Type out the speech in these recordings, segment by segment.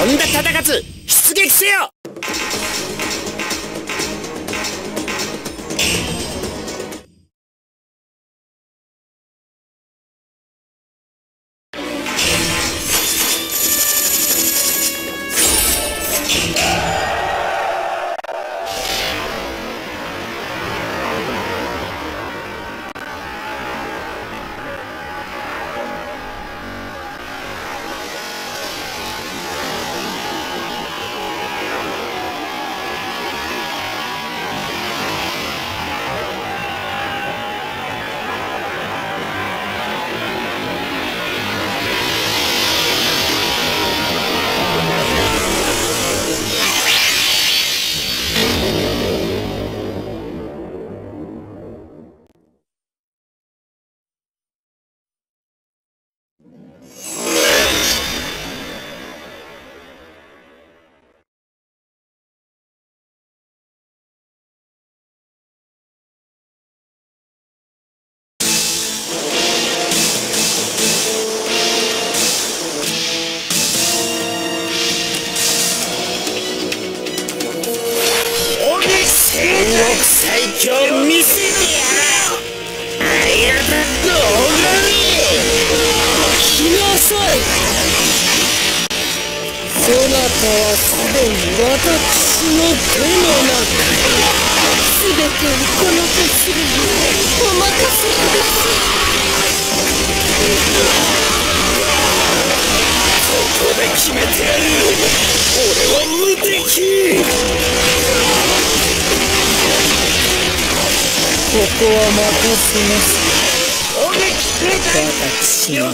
んだ戦かず出撃せよ。最強見せてやろう。ありがたと拝み来なさい。そなたはすでに私の手の中。すべてをこの手するにお任せください。ここで決めてやる。俺は無敵。ここは任せます。私の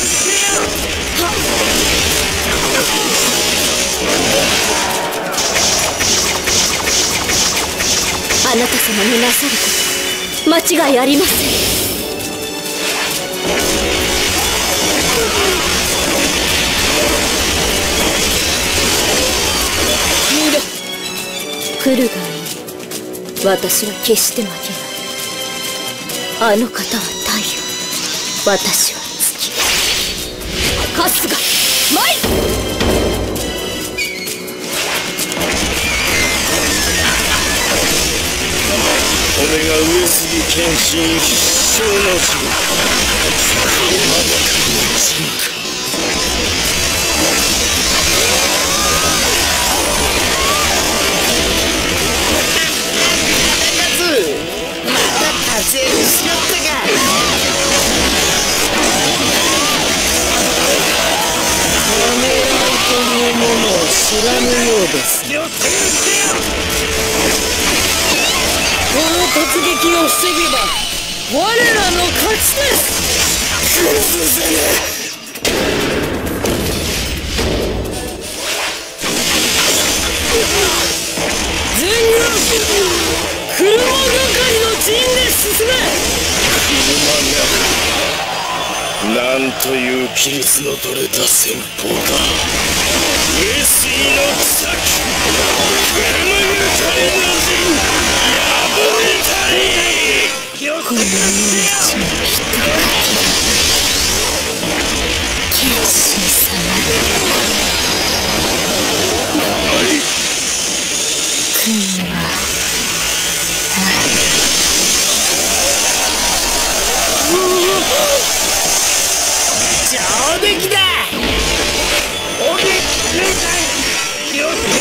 あなた様になさること間違いありません。来るがいい。私は決して負けない。あの方は太陽、私は月。春日舞。これが上杉謙信必勝の地。風にしまったか。ためらいというものを知らぬようです。この突撃を防げば我らの勝ちです。崩せね。全軍車係の陣で進め。車がなんという規律の取れた戦法だ。上杉の草木、車係の陣破れたり。この命の人が謙信様。君は上出来だ。おできなさい。気をつけ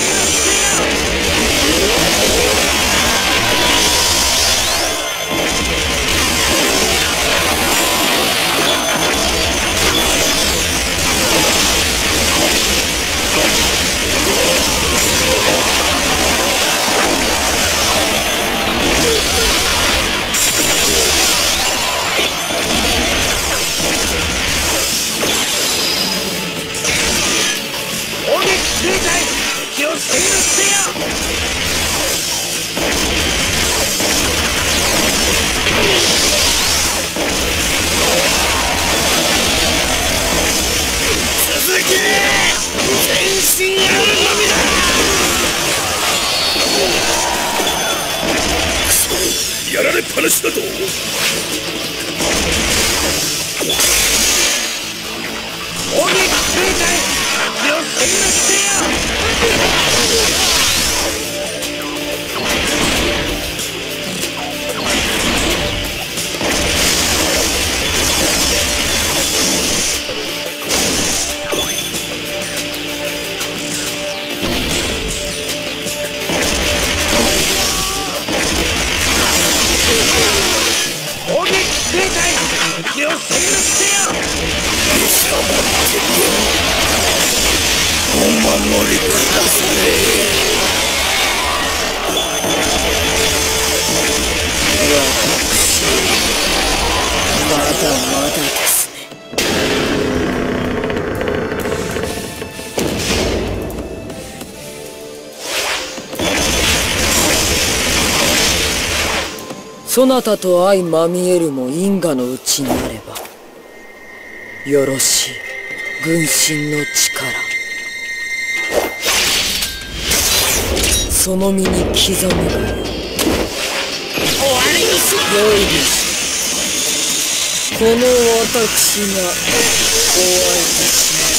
やられっぱなしだと。お撃そなたと相まみえるも因果のうちにあればよろしい。軍神の力、その身に刻むがよい。終わりにしろ。よいでしょう。この私がお会いいたしま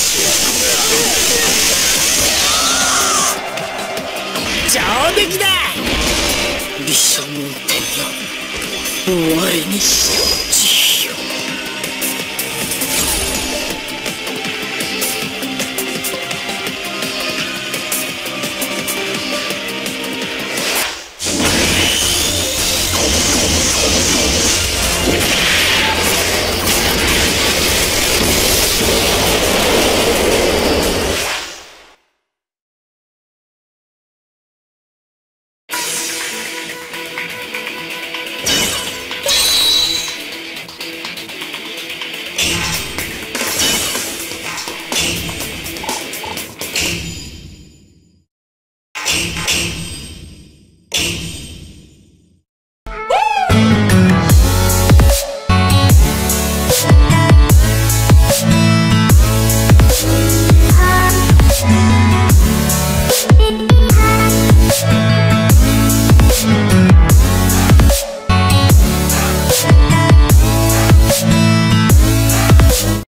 しょう。上出来だ。毘沙門天よ、終わりにしろ。慈悲よ。